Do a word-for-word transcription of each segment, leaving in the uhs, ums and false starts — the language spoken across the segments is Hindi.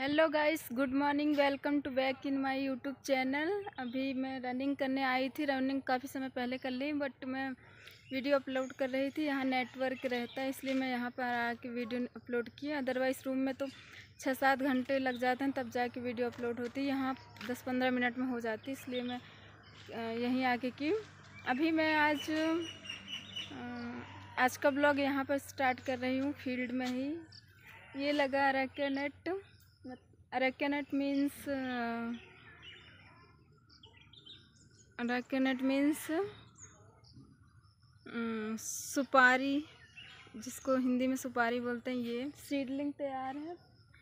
Hello guys, good morning. Welcome to back in my YouTube channel. अभी मैं रनिंग करने आई थी। रनिंग काफ़ी समय पहले कर ली, बट मैं वीडियो अपलोड कर रही थी। यहाँ नेटवर्क रहता है, इसलिए मैं यहाँ पर आके वीडियो अपलोड किया। अदरवाइज़ रूम में तो छः सात घंटे लग जाते हैं, तब जाके वीडियो अपलोड होती है। यहाँ दस पंद्रह मिनट में हो जाती, इसलिए मैं यहीं आके की। अभी मैं आज आज का ब्लॉग यहाँ पर स्टार्ट कर रही हूँ, फील्ड में ही। ये लगा अरेकेनट। अरेकेनट मीन्स अरेकेनट मीन्स सुपारी, जिसको हिंदी में सुपारी बोलते हैं। ये सीडलिंग तैयार है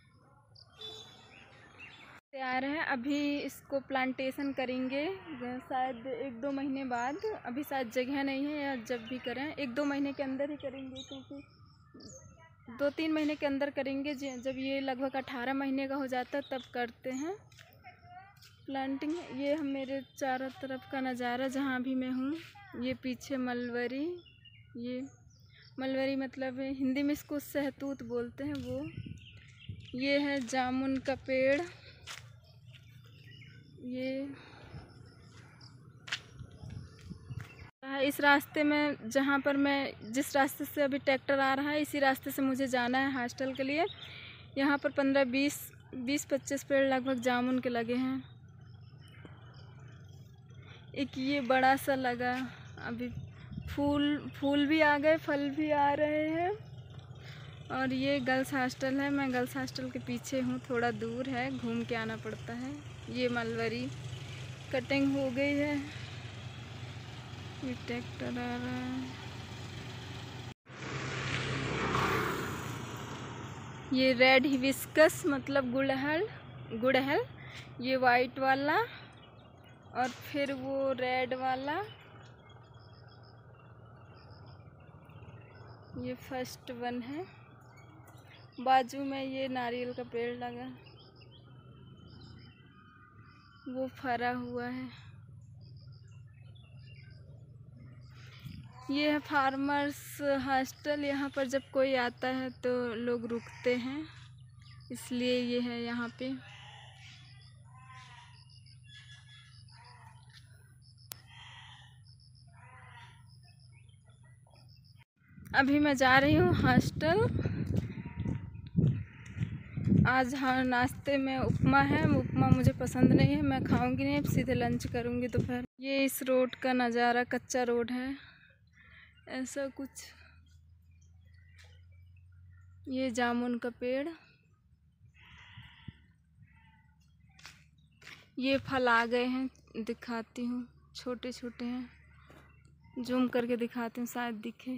तैयार है अभी इसको प्लांटेशन करेंगे शायद एक दो महीने बाद। अभी शायद जगह नहीं है, या जब भी करें एक दो महीने के अंदर ही करेंगे, क्योंकि दो तीन महीने के अंदर करेंगे। जब ये लगभग अठारह महीने का हो जाता है तब करते हैं प्लांटिंग। ये हम मेरे चारों तरफ का नज़ारा जहाँ भी मैं हूँ। ये पीछे मलबरी, ये मलबरी मतलब हिंदी में इसको सहतूत बोलते हैं वो। ये है जामुन का पेड़। ये इस रास्ते में, जहाँ पर मैं जिस रास्ते से अभी ट्रैक्टर आ रहा है, इसी रास्ते से मुझे जाना है हॉस्टल के लिए। यहाँ पर पंद्रह बीस बीस पच्चीस पेड़ लगभग जामुन के लगे हैं। एक ये बड़ा सा लगा, अभी फूल फूल भी आ गए, फल भी आ रहे हैं। और ये गर्ल्स हॉस्टल है। मैं गर्ल्स हॉस्टल के पीछे हूँ, थोड़ा दूर है, घूम के आना पड़ता है। ये मलबरी कटिंग हो गई है। ये ट्रैक्टर आ रहा है। ये रेड हिबिस्कस मतलब गुड़हल गुड़हल ये वाइट वाला, और फिर वो रेड वाला। ये फर्स्ट वन है। बाजू में ये नारियल का पेड़ लगा, वो फरा हुआ है। ये है फार्मर्स हॉस्टल। यहाँ पर जब कोई आता है तो लोग रुकते हैं, इसलिए ये है यहाँ पे। अभी मैं जा रही हूँ हॉस्टल। आज हाँ नाश्ते में उपमा है। उपमा मुझे पसंद नहीं है, मैं खाऊंगी नहीं, अब सीधे लंच करूंगी दोपहर। ये इस रोड का नज़ारा, कच्चा रोड है ऐसा कुछ। ये जामुन का पेड़, ये फल आ गए हैं, दिखाती हूँ। छोटे छोटे हैं, जूम करके दिखाती हूँ, शायद दिखे।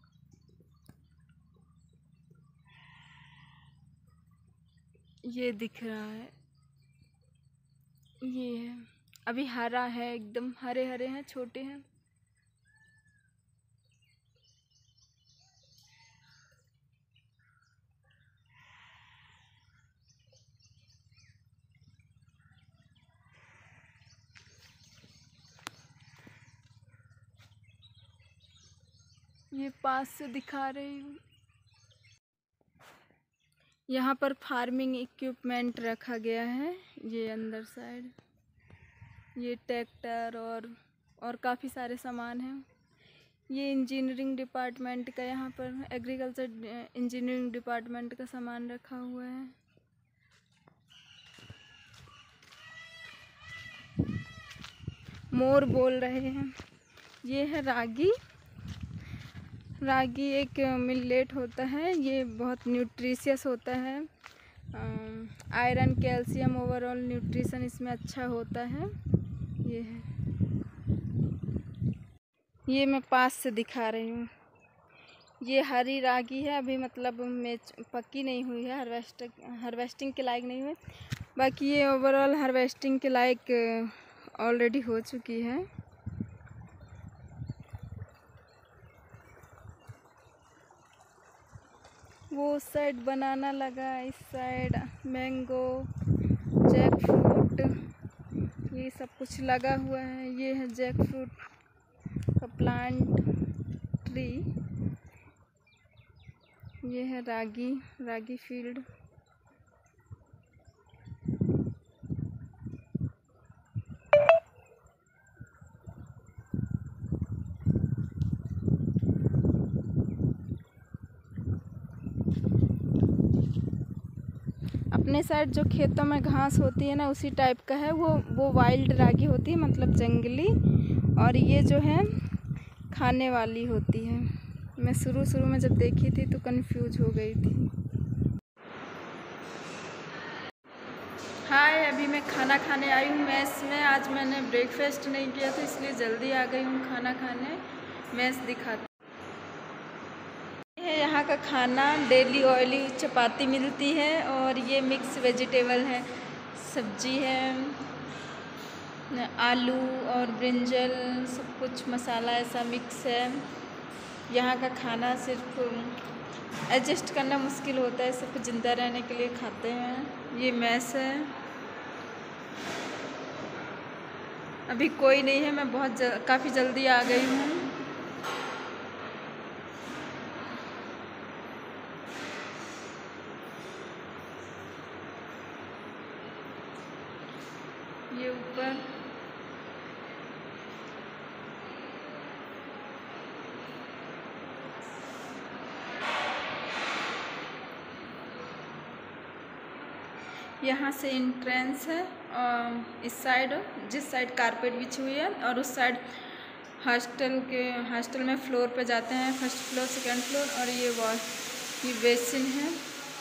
ये दिख रहा है, ये है। अभी हरा है, एकदम हरे हरे हैं, छोटे हैं। ये पास से दिखा रही हूँ। यहाँ पर फार्मिंग इक्विपमेंट रखा गया है। ये अंदर साइड ये ट्रैक्टर और और काफ़ी सारे सामान हैं। ये इंजीनियरिंग डिपार्टमेंट का, यहाँ पर एग्रीकल्चर इंजीनियरिंग डिपार्टमेंट का सामान रखा हुआ है। मोर बोल रहे हैं। ये है रागी। रागी एक मिलेट होता है, ये बहुत न्यूट्रिशियस होता है। आयरन, कैल्शियम, ओवरऑल न्यूट्रिशन इसमें अच्छा होता है। ये है, ये मैं पास से दिखा रही हूँ। ये हरी रागी है, अभी मतलब मैच पक्की नहीं हुई है, हार्वेस्ट हार्वेस्टिंग के लायक नहीं हुई। बाकी ये ओवरऑल हार्वेस्टिंग के लायक ऑलरेडी हो चुकी है। वो उस साइड बनाना लगा, इस साइड मैंगो, जैक फ्रूट, ये सब कुछ लगा हुआ है। ये है जैक फ्रूट का प्लांट ट्री। ये है रागी रागी फील्ड। अपने साइड जो खेतों में घास होती है ना, उसी टाइप का है वो वो वाइल्ड रागी होती है, मतलब जंगली। और ये जो है खाने वाली होती है। मैं शुरू शुरू में जब देखी थी तो कंफ्यूज हो गई थी। हाय, अभी मैं खाना खाने आई हूँ मेस में। आज मैंने ब्रेकफास्ट नहीं किया था, इसलिए जल्दी आ गई हूँ खाना खाने। मेस दिखाती है यहाँ का खाना। डेली ऑयली चपाती मिलती है और ये मिक्स वेजिटेबल है, सब्जी है, आलू और ब्रिंजल, सब कुछ मसाला ऐसा मिक्स है। यहाँ का खाना सिर्फ एडजस्ट करना मुश्किल होता है, सिर्फ ज़िंदा रहने के लिए खाते हैं। ये मेस है। अभी कोई नहीं है, मैं बहुत जल, काफ़ी जल्दी आ गई हूँ। ये ऊपर यहाँ से एंट्रेंस है और इस साइड, जिस साइड कारपेट बिछी हुई है, और उस साइड हॉस्टल के हॉस्टल में फ्लोर पे जाते हैं, फर्स्ट फ्लोर सेकंड फ्लोर। और ये वॉश ये बेसिन है।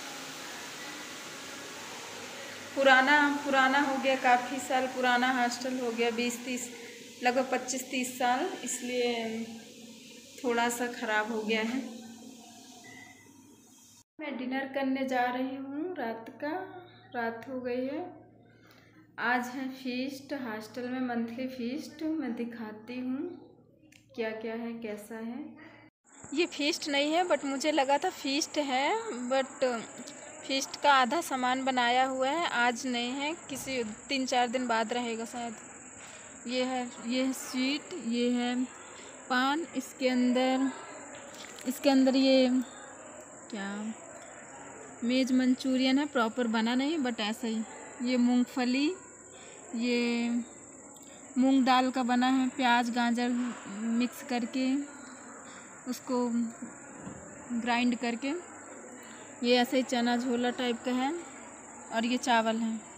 पुराना पुराना हो गया, काफ़ी साल पुराना हॉस्टल हो गया, बीस तीस लगभग पच्चीस तीस साल, इसलिए थोड़ा सा ख़राब हो गया है। मैं डिनर करने जा रही हूँ। रात का रात हो गई है। आज है फीस्ट, हॉस्टल में मंथली फीस्ट। मैं दिखाती हूँ क्या क्या है, कैसा है। ये फीस्ट नहीं है, बट मुझे लगा था फीस्ट है, बट फीस्ट का आधा सामान बनाया हुआ है। आज नहीं है, किसी तीन चार दिन बाद रहेगा शायद। ये है ये है स्वीट, ये है पान, इसके अंदर इसके अंदर ये क्या वेज मंचूरियन है, प्रॉपर बना नहीं बट ऐसा ही। ये मूंगफली, ये मूंग दाल का बना है, प्याज गाजर मिक्स करके उसको ग्राइंड करके। ये ऐसे ही चना झोला टाइप का है। और ये चावल है।